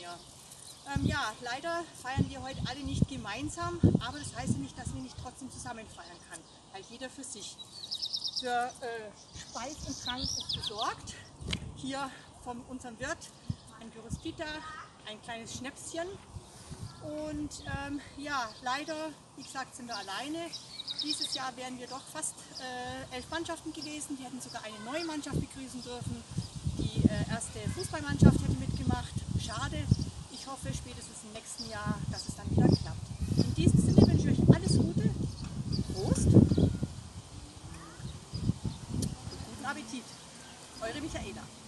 mir. Ja, leider feiern wir heute alle nicht gemeinsam, aber das heißt ja nicht, dass wir nicht trotzdem zusammen feiern kann. Halt jeder für sich. Für Speis und Trank ist besorgt. Hier von unserem Wirt ein Gyrospita, ein kleines Schnäpschen. Und ja, leider, wie gesagt, sind wir alleine. Dieses Jahr wären wir doch fast 11 Mannschaften gewesen. Wir hätten sogar eine neue Mannschaft begrüßen dürfen. Die erste Fußballmannschaft hätte mitgemacht. Schade. Ich hoffe spätestens im nächsten Jahr, dass es dann wieder klappt. In diesem Sinne wünsche ich euch alles Gute. Prost und guten Appetit. Eure Michaela.